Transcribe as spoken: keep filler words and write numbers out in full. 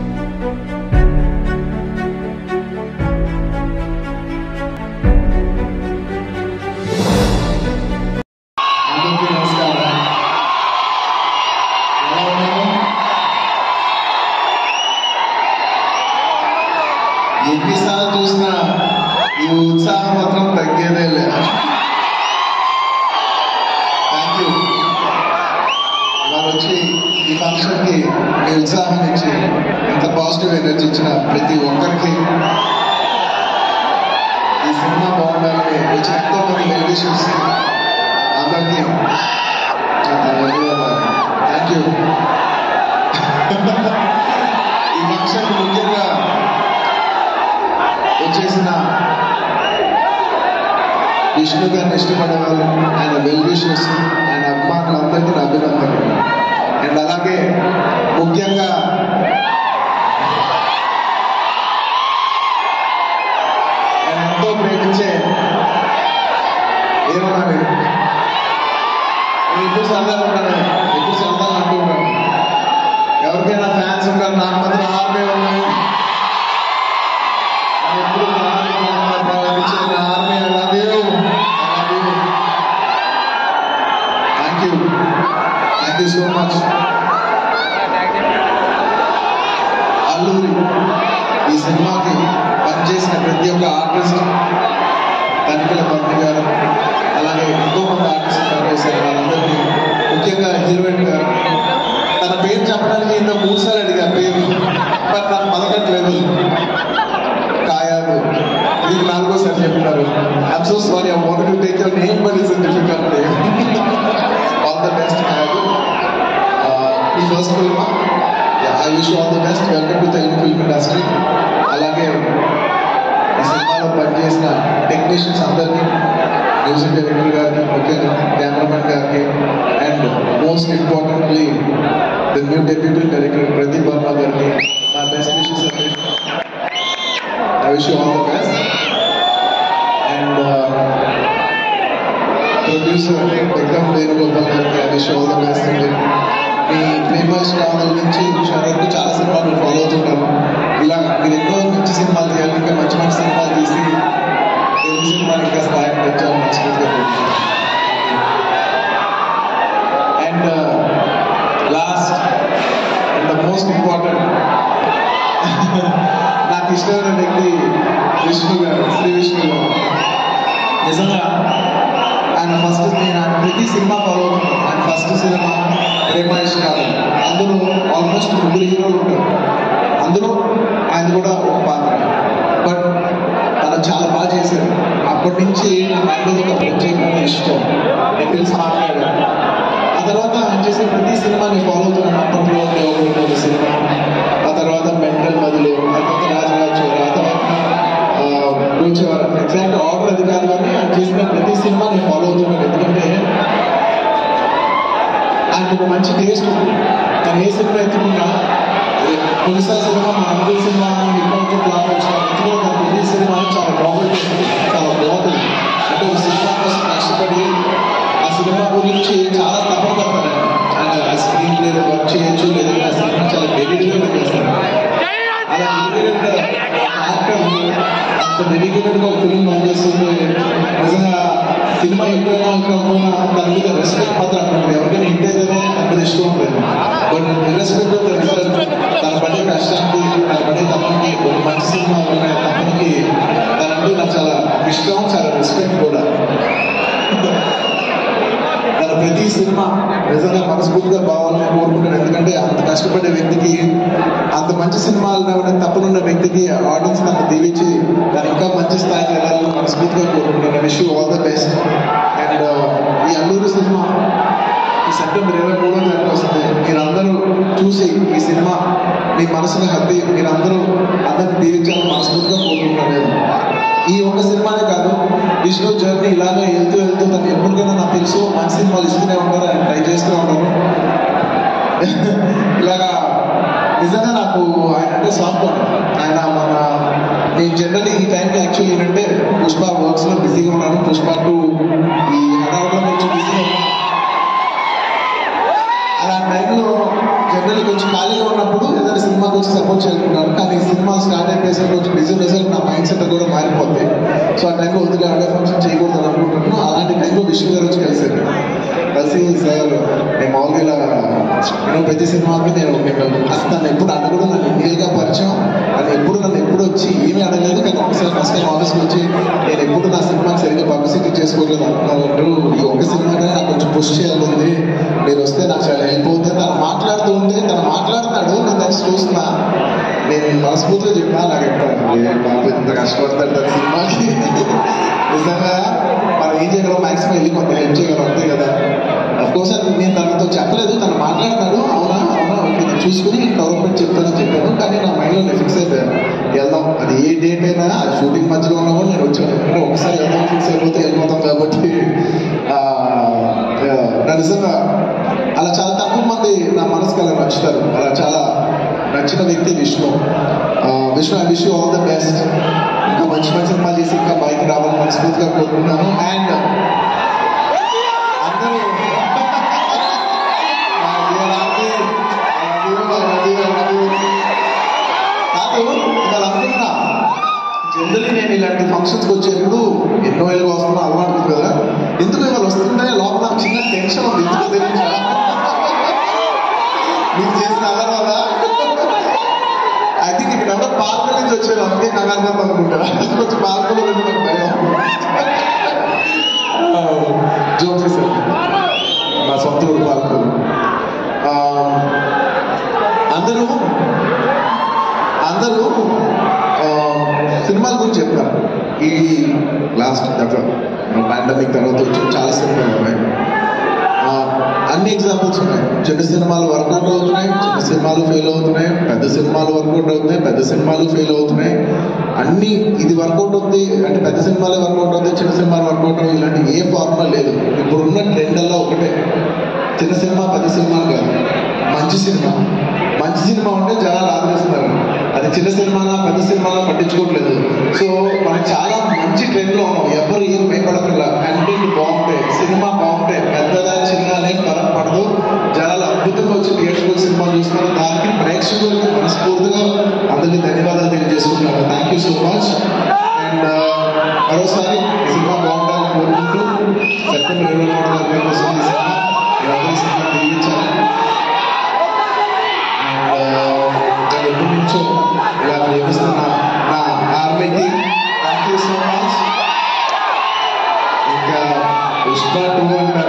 ఎన్నిసార్లు చూసినా ఈ ఉత్సాహం మాత్రం తగ్గేదే లేదు. Thank you. వారు వచ్చి ఈ ఫంక్షన్కి మీ ఉత్సాహం ఇచ్చి ఇంత పాజిటివ్ ఎనర్జీ ఇచ్చిన ప్రతి ఒక్కరికి, ఈ సినిమా బాగుండాలని వచ్చిన ఎంతో మంది వెల్విషర్స్ అందరికీ ధన్యవాదాలు. Thank you. ఈ ఫంక్షన్ ముఖ్యంగా వచ్చేసిన విష్ణు గారిని ఇష్టపడే వాళ్ళు, ఆయన వెల్ విషర్స్, ఆయన అభిమానులందరికీ నా అభినందనలు. అండ్ అలాగే ముఖ్యంగా నేను ఎంతో ప్రేమించే ఏమన్నా నేను ఎక్కువ సరదాగా ఉంటాను, ఎక్కువ సరదాగా అంటూ ఉంటాను. ఎవరికైనా ఫ్యాన్స్ ఉంటారు, నాకు మాత్రం ఆర్మీ ఉన్నాయి. ఎప్పుడు ఆర్మీ అలాగే thank you thank you so much. Alluri ఈ సినిమాకి పనిచేసిన ప్రతి ఒక్క ఆర్టిస్ట్, తనిఖీల పండి గారు, అలాగే ఎంతో మంది ఆర్టిస్ట్ పనిచేశారు. వాళ్ళందరికీ ముఖ్యంగా హీరోయిన్ గారు, తన పేరు చెప్పడానికి ఇంత మూడు సార్లు అడిగా పేరు, బట్ నాకు పలకట్లేదు. కాయాలు ఇది నాలుగోసారి చెప్తున్నారు. I'm so sorry, I wanted to take your name but it's a difficult name. All the best Kayadu. ఈ first film, I wish all the best. Welcome to Telugu film industry. అలాగే ఈ సినిమాలో పనిచేసిన టెక్నీషియన్స్ అందరికీ, మ్యూజిక్ డైరెక్టర్ గారికి, ముఖ్యంగా cameraman గారికి, and most importantly the new deputy director Pradeep Varma గారికి నా బెస్ట్ విషెస్ అండి. I wish you all the best. And uh, producer Vikram Venugopal గారికి I wish you all the best అండి. మీ ఫేమస్ కావాల నుంచి వరకు చాలా సినిమాలు ఫాలో అవుతుంటారు. ఇలా మీరు ఎన్నో మంచి సినిమాలు తీయాలి, ఇంకా మంచి మంచి సినిమాలు తీసి తెలుగు సినిమాలు ఇంకా స్థాయికి తెచ్చారు మనస్ఫూర్తిగా. And last and the most important, నాకు ఇష్టమైన వ్యక్తి విష్ణు గారు, శ్రీ విష్ణు గారు. నిజంగా ఆయన ఫస్ట్, నేను ఆయన ప్రతి సినిమా ఫాలో అవుతున్నాను. ఆయన ఫస్ట్ సినిమా ప్రేమ ఇష్టాలు, అందులో ఆల్మోస్ట్ ముగ్గురు హీరోలు ఉంటారు. అందులో ఆయన కూడా ఒక పాత్ర, బట్ తను చాలా బాగా చేశారు. అప్పటి నుంచి నాకు ఆయన మీద ఒక ప్రత్యేకమైన ఇష్టం, నేను తెలిసి మాట్లాడాను. ఆ తర్వాత ఆయన చేసే ప్రతి సినిమాని ఫాలో అవుతున్నాను. అప్పట్లో ఒక సినిమా, ఆ తర్వాత మెంటల్ బదులు, ఆ తర్వాత రాజరాజు, ఆ తర్వాత కూర్చోవారు. ఎగ్జాక్ట్ ఆర్డర్ అది కాదు, కానీ ఆయన చేసిన ప్రతి సినిమా నేను ఫాలో అవుతున్నాను. ఎందుకంటే ఆయనకు ఒక మంచి టేస్ట్ ఉంది. తను ఏ సినిమా ఎత్తుకున్నా, కొన్నిసార్లు సినిమా మన అందరి సినిమా ఎక్కువ ఫ్లాప్ వచ్చిన ఎత్తుకున్న తన ప్రతి సినిమా చాలా బాగుంటుంది, చాలా బాగుంటుంది. అంటే ఒక సినిమా కోసం కష్టపడి ఆ సినిమా గురించి చాలా తప్ప తప్పదు. ఆయన ఆ స్క్రీన్ మీద వర్క్ చేయొచ్చు, లేదంటే ఆ సినిమా చాలా డెడికేట్గా చేస్తారు. అలా డెడికేటెడ్ యాక్టర్ అంత డెడికేటెడ్గా ఒక ఫిల్మ్ పనిచేస్తుంది. నిజంగా సినిమా ఎక్కువైనా కాకపోయినా తన మీద రెస్పెక్ట్ మాత్రం అనుకుంటుంది. ఎవరికైనా హిట్ అయితేనే అంత ఇష్టం ఉంటుంది, బట్ రెస్పెక్ట్ తన పడే కష్టానికి, తన పడే తప్పనికి, ఒక మంచి సినిమా ఉన్నాయి తప్పనికి తనంటూ నాకు చాలా ఇష్టం, చాలా రెస్పెక్ట్ కూడా. తన ప్రతి సినిమా నిజంగా మనస్ఫూర్తిగా బాగాలని కోరుకుంటాను. ఎందుకంటే అంత కష్టపడే వ్యక్తికి, అంత మంచి సినిమాలు తప్పనున్న వ్యక్తికి ఆడియన్స్ అంత దీవించి దాని ఇంకా మంచి స్థాయికి వెళ్ళాలని మనస్ఫూర్తిగా కోరుకుంటాను. Wish you all the best. And ఈ అల్లూరి సినిమా ఈ సెప్టెంబర్ ఇరవై మూడో తారీఖు వస్తుంది. మీరందరూ చూసి ఈ సినిమా మీ మనసుని హత్తి, మీరందరూ అందరినీ దీవించాలని మనస్ఫూర్తిగా కోరుకుంటాను. ఈ ఒక్క సినిమానే కాదు, విష్ణు జర్నీ ఇలాగే వెళ్తూ వెళ్తూ తను ఎప్పటికైనా నాకు తెలుసు మంచి సినిమాలు ఇస్తూనే ఉంటారు, ఆయన ట్రై చేస్తూ ఉంటారు. ఇలాగా నిజంగా నాకు ఆయన అంటే సాఫ్ట్. ఆయన మన నేను జనరల్లీ ఈ టైంకి యాక్చువల్లీ ఏంటంటే పుష్ప వర్క్స్లో బిజీగా ఉన్నాను. పుష్ప టూ ఈ హడావులో కొంచెం బిజీగా ఉన్నాను. అలా టైంలో జనరల్ జనరల్లీ కొంచెం ఖాళీగా ఉన్నప్పుడు ఏదైనా సినిమాకి వచ్చి సపోర్ట్ చేయాలనుకున్నాను. కానీ సినిమా స్టార్ట్ అయిపోయేసరికి కొంచెం రిజల్ట్ రిజల్ట్ నా మైండ్ సెట్ కూడా మారిపోతుంది. సో ఆ టైంలో వద్దుగా ఆడే ఫంక్షన్ చేయకూడదు అనుకుంటున్నాను. అలాంటి టైంలో విష్ణు గారు వచ్చి కలిసారు. కలిసి సార్ నేను మామూలుగా ఇలా నేను ప్రతి సినిమాకి నేను అసలు నన్ను ఎప్పుడు అడగడం, నన్ను ఇండియల్గా పరిచయం, అది ఎప్పుడు నన్ను ఎప్పుడు వచ్చి ఏమీ అడగలేదు. కానీ ఒకసారి ఫస్ట్ టైం ఆఫీస్కి వచ్చి నేను ఎప్పుడు నా సినిమాకి సరిగ్గా పబ్లిసిటీ చేసుకోలేదు అంటున్నారు. ఈ ఒక సినిమానే నాకు కొంచెం పుష్ చేయాలి, మీరు వస్తే నాకు చాలా హెల్ప్ అవుతుంది. తను మాట్లాడుతూ ఉంటే తను మాట్లాడుతున్నాడు, నేను కలిసి చూస్తున్నా. నేను మనస్ఫూర్తిగా చెప్పినా నాకు ఎప్పుడు ఇంత కష్టపడతాడు తన సినిమాకి. నిజంగా మనం ఏం చేయగలం, మ్యాక్సిమం వెళ్ళి కొంత హెల్ప్ చేయగలం, అంతే కదా. అఫ్కోర్స్ నేను తనతో చెప్పలేదు, తను మాట్లాడుతున్నాడు, అవునా అవునా ఓకే నేను చూసుకుని గవర్నమెంట్ చెప్తానని చెప్పాను. కానీ నా మైండ్లో నేను ఫిక్స్ అయిపోయాను, వెళ్దాం. అది ఏ డేట్ అయినా అది షూటింగ్ మధ్యలో ఉన్నా కూడా నేను వచ్చాను. ఎందుకంటే ఒకసారి వెళ్దాం ఫిక్స్ అయిపోతే వెళ్ళిపోతాం కాబట్టి. నా నిజంగా అలా చాలా తక్కువ మంది నా మనసుకు అలా నచ్చుతారు. అలా చాలా నచ్చిన వ్యక్తి Vishnu. Vishnu I wish you all the best. ఇంకా మంచి మంచి సినిమాలు చేసి ఇంకా బయటకు రావాలని మనస్ఫూర్తిగా కోరుకుంటున్నాను. అండ్ అందరూ కాదు ఇవాళ అనుకున్నా, జనరల్లీ నేను ఇలాంటి ఫంక్షన్స్కి వచ్చేప్పుడు ఎన్నో ఏళ్ళుగా వస్తున్నా అలవాటు ఉంది కదా, ఎందుకు ఇవాళ వస్తుంటే లోపల నాకు చిన్న టెన్షన్ ఉంది. ఎందుకు తెలియచా మీరు చేసిన అలా కదా. ఐ థింక్ ఇక్కడ ఎవరో పార్కుల నుంచి వచ్చారు, అందుకే కంగారు పడతాను అనుకుంటా. కొంచెం పార్కులో వెళ్ళి నాకు భయం. జోక్ చేశారు, మా సొంత ఊరు పార్కు. అందరూ అందరూ సినిమాల గురించి చెప్తారు. ఈ లాస్ట్ పాండమిక్ తర్వాత వచ్చి చాలా సినిమాలు ఉన్నాయి. అన్ని ఎగ్జాంపుల్స్ ఉన్నాయి. చిన్న సినిమాలు వర్కౌట్ అవుతున్నాయి, చిన్న సినిమాలు ఫెయిల్ అవుతున్నాయి. పెద్ద సినిమాలు వర్కౌట్ అవుతున్నాయి, పెద్ద సినిమాలు ఫెయిల్ అవుతున్నాయి. అన్ని ఇది వర్కౌట్ అవుతుంది అంటే పెద్ద సినిమాలే వర్కౌట్ అవుతాయి, చిన్న సినిమాలు వర్కౌట్ అవుతాయి. ఇలాంటి ఏ ఫార్ములా లేదు. ఇప్పుడున్న ట్రెండ్ అలా ఒకటే, చిన్న సినిమా పెద్ద సినిమాలు కాదు, మంచి సినిమా. మంచి సినిమా ఉంటే జనాలు ఆదరిస్తున్నారు. అది చిన్న సినిమానా పెద్ద సినిమానా పట్టించుకోవట్లేదు. సో మనం చాలా మంచి ట్రెండ్లో ఉన్నాం. ఎవరు ఏం భయపడకుండా, కంటెంట్ బాగుంటే, సినిమా బాగుంటే, పెద్దదా చిన్న అనేది ఫరక్ పడదు. జనాలు అద్భుతంగా వచ్చి థియేటర్లో సినిమా చూస్తున్నారు. దానికి ప్రేక్షకులకు మనస్ఫూర్తిగా అందరికీ ధన్యవాదాలు తెలియజేసుకుంటున్నాను. Thank you so much. And మరోసారి సినిమా బాగుండాలని కోరుకుంటూ సెప్టెంబర్ ఇరవై మూడు తారీఖు వస్తుంది సినిమా. మీరందరూ సినిమా తిరిగించాలి. నేను ఎప్పటి నుంచో ఇలా ప్రేమిస్తున్న నా ఆర్మీకి థ్యాంక్ యూ సో మచ్. ఇంకా పుష్ప టూ అండ్